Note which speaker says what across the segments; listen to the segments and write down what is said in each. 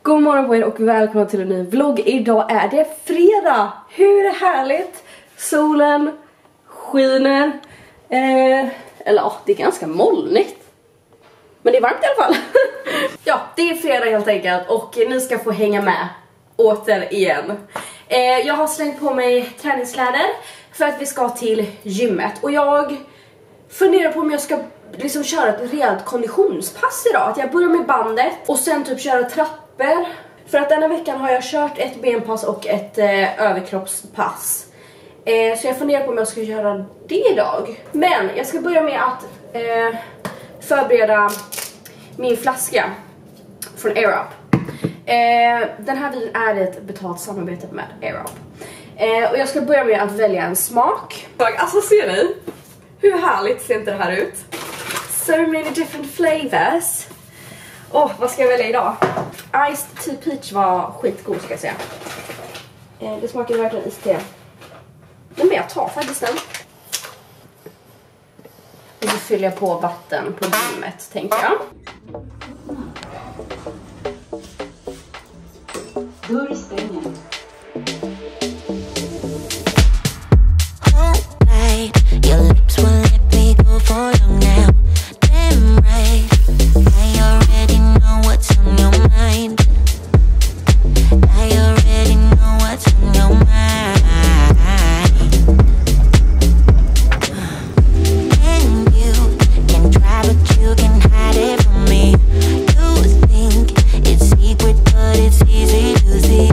Speaker 1: God morgon på er och välkomna till en ny vlogg. Idag är det fredag. Hur härligt? Solen skiner. Eller ja, det är ganska molnigt. Men det är varmt i alla fall. Ja, det är fredag helt enkelt och ni ska få hänga med återigen. Jag har slängt på mig träningskläder för att vi ska till gymmet. Och jag funderar på om jag ska liksom köra ett rejält konditionspass idag. Att jag börjar med bandet och sen typ köra trappor. För att denna veckan har jag kört ett benpass och ett överkroppspass. Så jag funderar på om jag ska göra det idag. Men jag ska börja med att förbereda min flaska från AirUp. Den här videon är ett betalt samarbete med AirUp. Och jag ska börja med att välja en smak. Alltså ser ni? Hur härligt ser inte det här ut? So many different flavors. Vad ska jag välja idag? Iced tea peach var skitgod ska jag säga. Det smakar verkligen iste. Men jag tar faktiskt den. Och så fyller jag på vatten på gymmet, tänker jag.
Speaker 2: Dörr stänger. Your lips won't let me go for long now. Damn right, I already know what's on your mind. I already know what's on your mind. And you can try but you can hide it from me. You think it's secret but it's easy to see.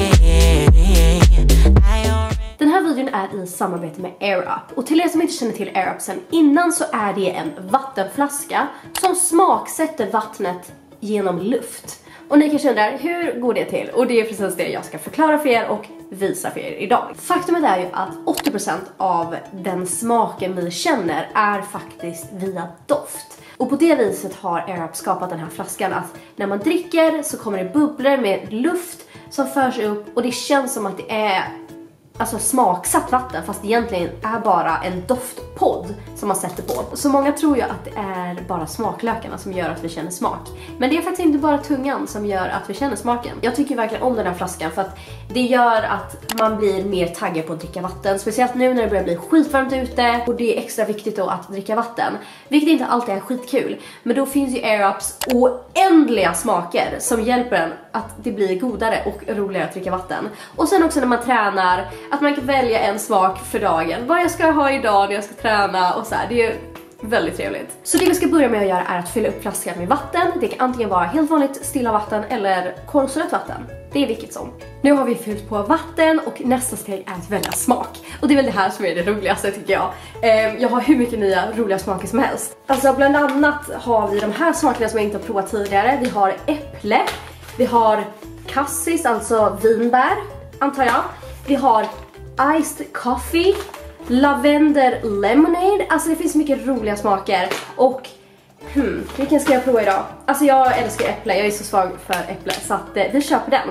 Speaker 1: Den här videon är i samarbete med AirUp. Och till er som inte känner till AirUp sen innan så är det en vattenflaska som smaksätter vattnet genom luft. Och ni kanske undrar, hur går det till? Och det är precis det jag ska förklara för er och visa för er idag. Faktumet är ju att 80% av den smaken vi känner är faktiskt via doft. Och på det viset har AirUp skapat den här flaskan att när man dricker så kommer det bubblor med luft som förs upp och det känns som att det är alltså smaksatt vatten, fast det egentligen är bara en doftpodd som man sätter på. Så många tror ju att det är bara smaklökarna som gör att vi känner smak. Men det är faktiskt inte bara tungan som gör att vi känner smaken. Jag tycker verkligen om den här flaskan för att det gör att man blir mer taggad på att dricka vatten. Speciellt nu när det börjar bli skitvarmt ute och det är extra viktigt då att dricka vatten. Vilket inte alltid är skitkul. Men då finns ju AirUps oändliga smaker som hjälper en att det blir godare och roligare att dricka vatten. Och sen också när man tränar, att man kan välja en smak för dagen. Vad jag ska ha idag när jag ska träna och så här. Det är väldigt trevligt. Så det vi ska börja med att göra är att fylla upp flaskan med vatten. Det kan antingen vara helt vanligt stilla vatten eller kolsyrat vatten. Det är vilket som. Nu har vi fyllt på vatten och nästa steg är att välja smak. Och det är väl det här som är det roligaste tycker jag. Jag har hur mycket nya roliga smaker som helst. Alltså bland annat har vi de här smakerna som jag inte har provat tidigare. Vi har äpple. Vi har cassis, alltså vinbär antar jag. Vi har iced coffee, lavender lemonade. Alltså det finns mycket roliga smaker. Och vilken ska jag prova idag? Alltså jag älskar äpple, jag är så svag för äpple. Så att vi köper den.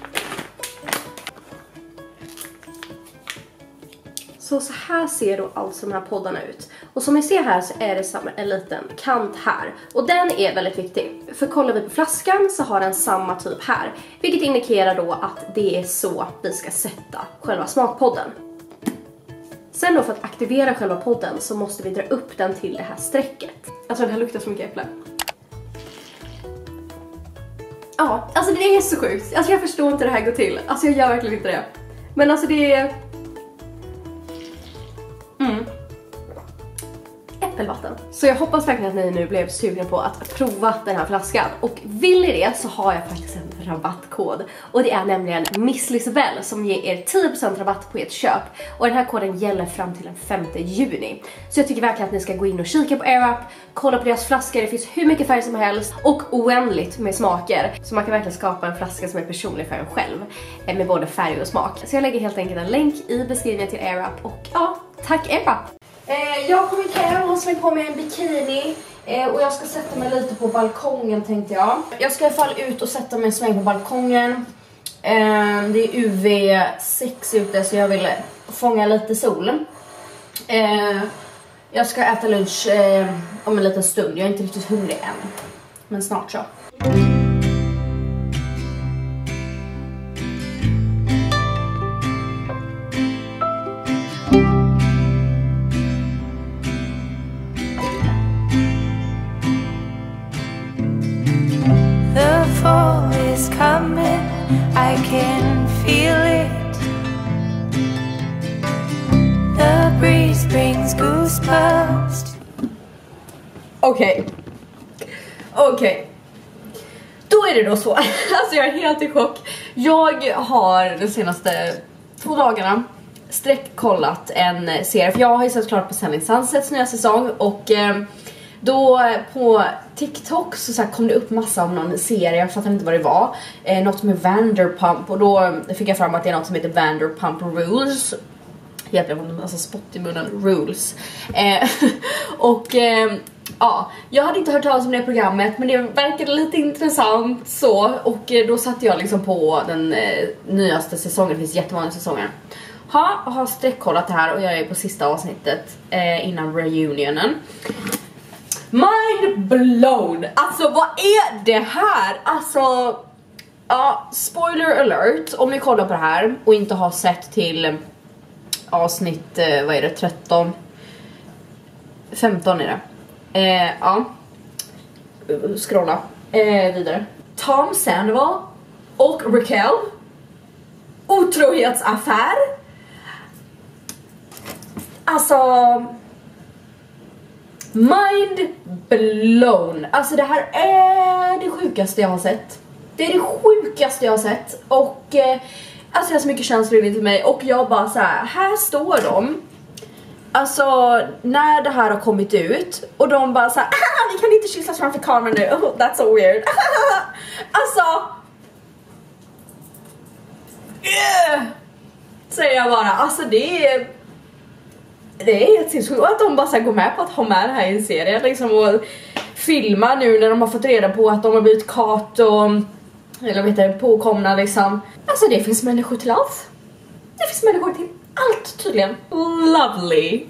Speaker 1: Så här ser då alltså de här poddarna ut. Och som ni ser här så är det en liten kant här. Och den är väldigt viktig. För kollar vi på flaskan så har den samma typ här. Vilket indikerar då att det är så vi ska sätta själva smakpodden. Sen då för att aktivera själva podden så måste vi dra upp den till det här strecket. Alltså den här luktar så mycket äpple. Ja, alltså det är så sjukt. Alltså jag förstår inte det här går till. Alltså jag gör verkligen inte det. Men alltså det är äppelvatten. Så jag hoppas verkligen att ni nu blev sugna på att prova den här flaskan. Och vill ni det så har jag faktiskt en rabattkod. Och det är nämligen Miss Lisabelle som ger er 10% rabatt på ert köp. Och den här koden gäller fram till den 5 juni. Så jag tycker verkligen att ni ska gå in och kika på AirUp. Kolla på deras flaskor, det finns hur mycket färg som helst. Och oändligt med smaker. Så man kan verkligen skapa en flaska som är personlig för en själv. Med både färg och smak. Så jag lägger helt enkelt en länk i beskrivningen till AirUp. Och ja, tack AirUp! Jag har kommit hem och slängt på mig en bikini och jag ska sätta mig lite på balkongen tänkte jag. Jag ska i alla fall ut och sätta mig en sväng på balkongen. Det är UV6 ute så jag vill fånga lite sol. Jag ska äta lunch om en liten stund. Jag är inte riktigt hungrig än. Men snart så.
Speaker 3: is coming, I can feel it. The breeze brings goosebumps.
Speaker 1: Okej. Då är det då så. Alltså jag är helt i chock. Jag har de senaste 2 dagarna sträckkollat en serie. För jag har ju sett klart på Selling Sunsets nya säsong. Och då på TikTok så kom det upp massa om någon serie. Jag fattar inte vad det var. Något med Vanderpump. Och då fick jag fram att det är något som heter Vanderpump Rules. Jävlar, alltså spott i munnen. Rules. Ja, jag hade inte hört talas om det programmet, men det verkade lite intressant så. Och då satte jag liksom på den nyaste säsongen. Det finns jättemånga säsonger. Har sträckkollat det här och jag är på sista avsnittet innan reunionen. Mind blown! Alltså vad är det här? Alltså, ja, spoiler alert. Om ni kollar på det här och inte har sett till avsnitt, vad är det, 13? 15 är det. Ja. Scrolla vidare. Tom Sandoval och Raquel. Otrohetsaffär. Alltså, mind blown. Alltså det här är det sjukaste jag har sett. Det är det sjukaste jag har sett. Och alltså jag har så mycket känslor in till mig. Och jag bara så här står de. Alltså när det här har kommit ut och de bara såhär, vi kan inte kyssas framför kameran nu, oh, that's so weird. Alltså säger jag bara, alltså det är helt sinnessjukt. Och att de bara så här går med på att ha med det här i en serie liksom, och filma nu när de har fått reda på att de har blivit kat och, eller vet jag, påkomna liksom. Alltså det finns människor till allt. Det finns människor till allt tydligen. Lovely.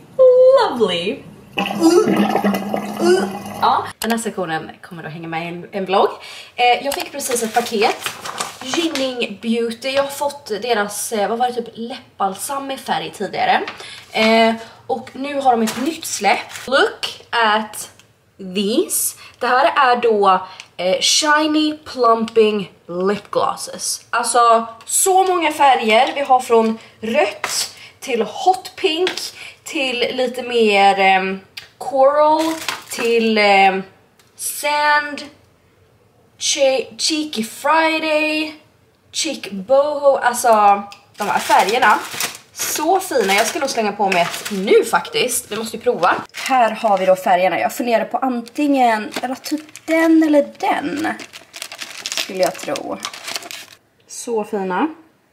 Speaker 1: Ja, den här sektionen kommer att hänga med i en vlogg. Jag fick precis ett paket. Ginning Beauty. Jag har fått deras, vad var det, typ läppbalsam i färg tidigare. Och nu har de ett nytt släpp. Look at these. Det här är då shiny plumping lip glosses. Alltså så många färger. Vi har från rött till hot pink till lite mer coral till sand, cheeky Friday, cheek boho. Alltså de här färgerna, så fina. Jag ska nog slänga på mig ett nu faktiskt. Vi måste ju prova. Här har vi då färgerna. Jag funderar på antingen eller typ den eller den, skulle jag tro. Så fina.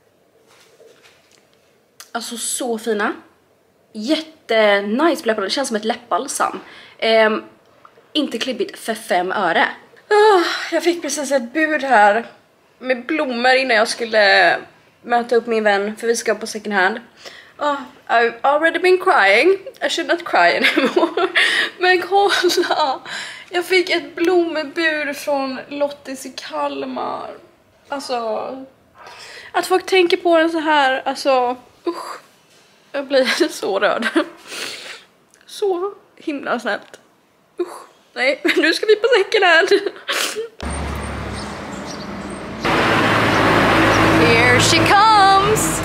Speaker 1: Alltså så fina. Jättenice läppar. Det känns som ett läppbalsam. Inte klibbigt för 5 öre. Jag fick precis ett bud här med blommor innan jag skulle möta upp min vän, för vi ska på second hand. I've already been crying. I should not cry anymore. Men kolla, jag fick ett blommebud från Lottis i Kalmar. Alltså, att folk tänker på en så här, alltså usch, jag blir så rörd. Så himla snällt. Usch, nej, nu ska vi på second hand. Here she comes.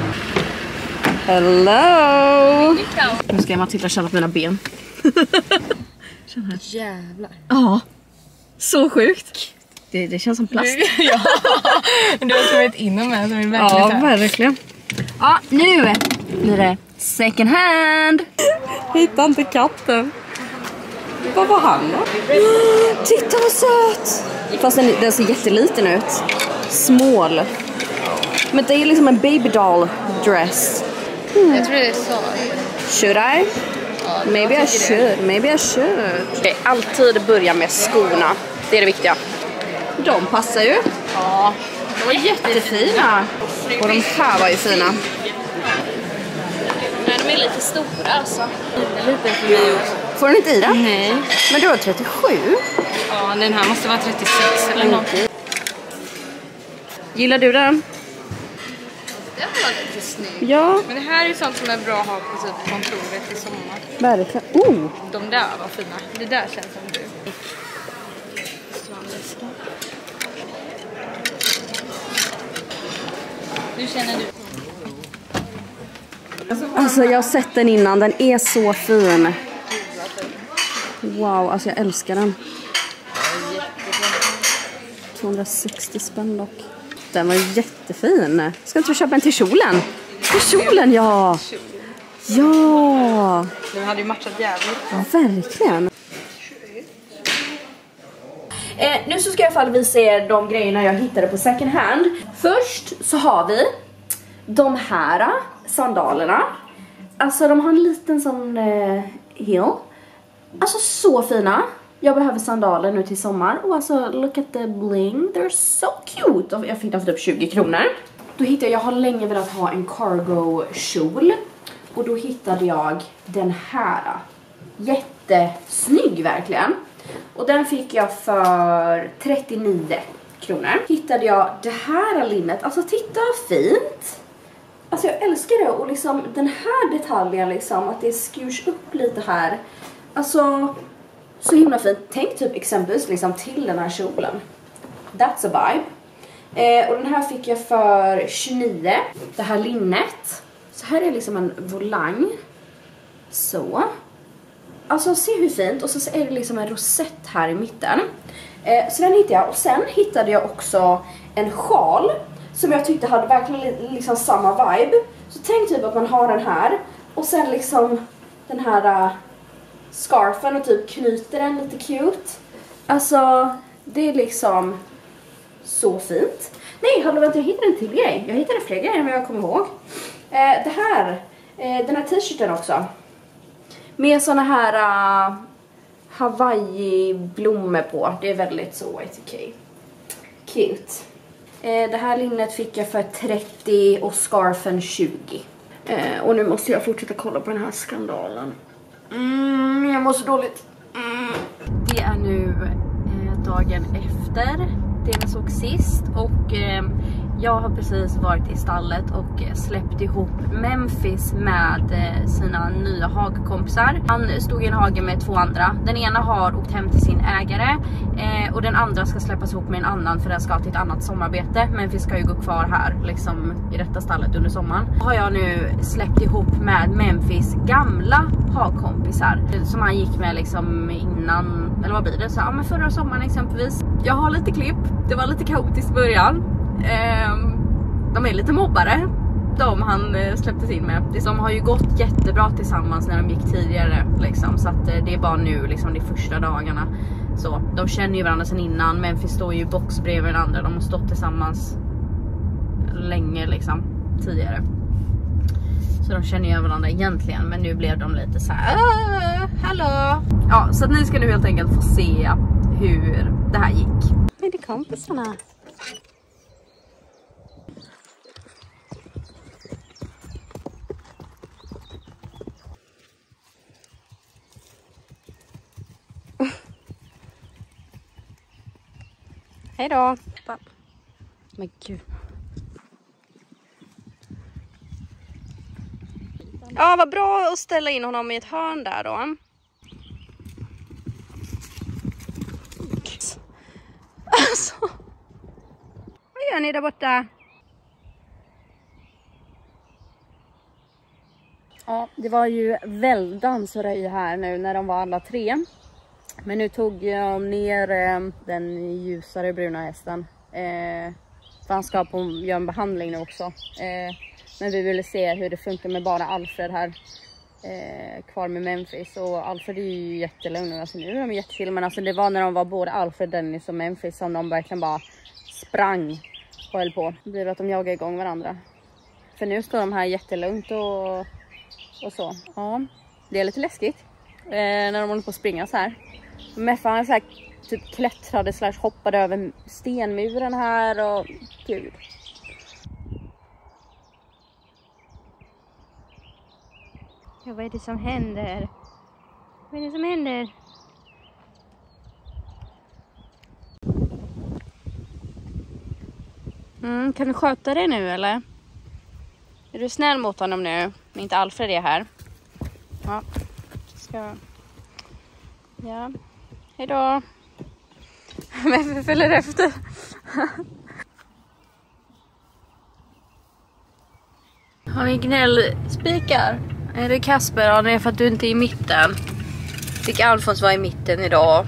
Speaker 1: Hello. Nu ska Matilda känna på mina ben. Känn här. Jävlar. Ja. Så sjukt. Det känns som plast.
Speaker 4: Ja. Du har kommit inom med som är verkligen.
Speaker 1: Ja, verkligen. Ja, nu blir det second hand. Hitta inte katten. Vad var han då? Titta vad söt. Fast den ser jätteliten ut. Small. Men det är liksom en baby doll dress.
Speaker 4: Jag tror det är så.
Speaker 1: Should I?
Speaker 4: Ja,
Speaker 1: Maybe I should. Okay, alltid börja med skorna. Det är det viktiga. De passar ju.
Speaker 4: Ja,
Speaker 1: de var jättefina. Och de här var ju fina.
Speaker 4: Nej, de är lite stora alltså. Lite för mig också.
Speaker 1: Får den inte i den?
Speaker 4: Nej.
Speaker 1: Men du har 37.
Speaker 4: Ja, den här måste vara 36 eller något.
Speaker 1: Gillar du den?
Speaker 4: Den var lite snygg.
Speaker 1: Ja.
Speaker 4: Men det här är sånt som är bra att ha på typ kontoret i sommar.
Speaker 1: Verkligen.
Speaker 4: De där var fina. Det där känns som du. Hur känner du?
Speaker 5: Alltså jag har sett den innan, den är så fin. Wow, alltså jag älskar den. 260 spänn dock. Den var jättefin. Ska inte vi köpa en till kjolen? Till kjolen, ja! Ja!
Speaker 4: Den hade ju matchat jävligt.
Speaker 5: Ja, verkligen.
Speaker 1: Nu så ska jag i alla fall visa er de grejerna jag hittade på second hand. Först så har vi de här sandalerna. Alltså de har en liten sån heel. Alltså så fina. Jag behöver sandaler nu till sommar. Och alltså look at the bling. They're so cute. Jag fick den för typ 20 kronor. Då hittade jag har länge velat ha en cargo kjol. Och då hittade jag den här. Jättesnygg verkligen. Och den fick jag för 39 kronor. Hittade jag det här linnet. Alltså titta vad fint. Alltså jag älskar det. Och liksom den här detaljen liksom. Att det skurs upp lite här. Alltså så himla fint. Tänk typ exempelvis liksom till den här kjolen. That's a vibe. Och den här fick jag för 29. Det här linnet. Så här är liksom en volang. Så. Alltså se hur fint. Och så är det liksom en rosett här i mitten. Så den hittade jag. Och sen hittade jag också en sjal. Som jag tyckte hade verkligen liksom samma vibe. Så tänk typ att man har den här. Och sen liksom den här scarfen och typ knyter den lite cute. Alltså det är liksom så fint. Nej, hallå vänta, jag hittade en till grej. Jag hittade fler grejer än vad jag kommer ihåg. Det här, den här t-shirten också. Med såna här Hawaii-blommor på. Det är väldigt så Y2K. Cute. Det här linnet fick jag för 30 och scarfen 20. Och nu måste jag fortsätta kolla på den här skandalen. Jag mår så dåligt. Det är nu dagen efter det vi såg sist. Och jag har precis varit i stallet och släppt ihop Memphis med sina nya hagkompisar. Han stod i en hage med 2 andra. Den ena har åkt hem till sin ägare och den andra ska släppas ihop med en annan för den ska till ett annat sommarbete. Memphis ska ju gå kvar här liksom i detta stallet under sommaren. Har jag nu släppt ihop med Memphis gamla hagkompisar som han gick med liksom innan, eller vad blir det? Så, ja, men förra sommaren exempelvis. Jag har lite klipp, det var lite kaotiskt i början. De är lite mobbare, de han släpptes in med. De har ju gått jättebra tillsammans när de gick tidigare liksom. Så att det är bara nu liksom de första dagarna. Så de känner ju varandra sedan innan. Memphis står ju i box bredvid den andra. De har stått tillsammans länge liksom tidigare. Så de känner ju varandra egentligen. Men nu blev de lite så här: hallå. Ja, så att ni ska nu helt enkelt få se hur det här gick. Med de kompisarna. Hej då. Men gud. Ja, vad bra att ställa in honom i ett hörn där då. Alltså. Vad gör ni där borta? Ja, det var ju väldans röj här nu när de var alla 3. Men nu tog jag ner den ljusare bruna hästen. För han ska göra en behandling nu också. Men vi ville se hur det funkar med bara Alfred här. Kvar med Memphis. Och Alfred är ju jättelugn nu. Alltså, nu är de jättechill. Men alltså, det var när de var både Alfred, Dennis och Memphis som de verkligen bara sprang och höll på. Det blir att de jagar igång varandra. För nu står de här jättelugnt och så. Ja, det är lite läskigt. När de håller på att springa så här. Meffa han så här typ klättrade / hoppade över stenmuren här och gud. Ja, vad är det som händer? Vad är det som händer? Kan du sköta det nu eller? Är du snäll mot honom nu? Men inte Alfred är här. Ja, ja. Hej då. Men vi följer efter. Har vi gnällspikar? Är det Kasper? Ja, det är för att du inte är i mitten. Fick Alfons vara i mitten idag.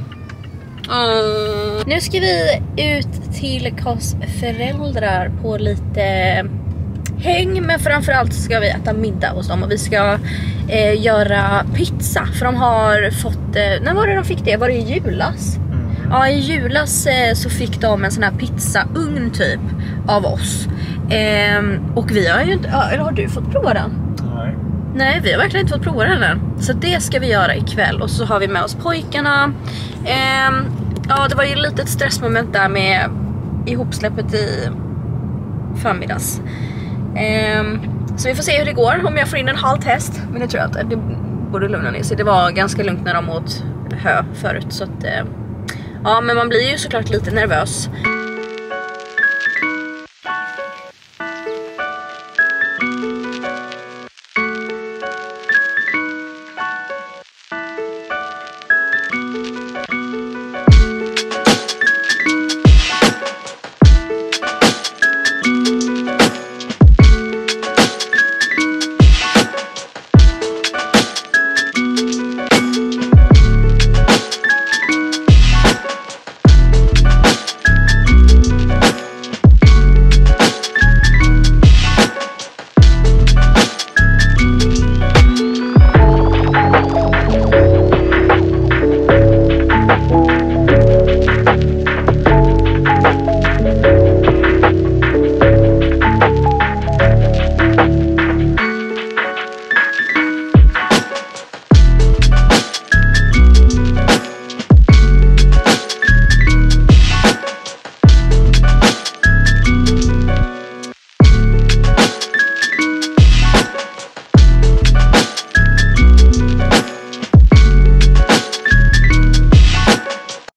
Speaker 1: Nu ska vi ut till Kas föräldrar på lite häng. Men framförallt ska vi äta middag hos dem. Och vi ska göra pizza. För de har fått... när var det de fick det? Var det i julas? Ja, i julas så fick de en sån här pizzaugn typ av oss. Och vi har ju inte... eller har du fått prova den? Nej, vi har verkligen inte fått prova den än. Så det ska vi göra ikväll. Och så har vi med oss pojkarna. Ja, det var ju lite ett stressmoment där med ihopsläppet i förmiddags. Så vi får se hur det går. Om jag får in en halv häst. Men jag tror att det borde lugna ner sig. Det var ganska lugnt när de åt hö förut. Så att, ja, men man blir ju såklart lite nervös.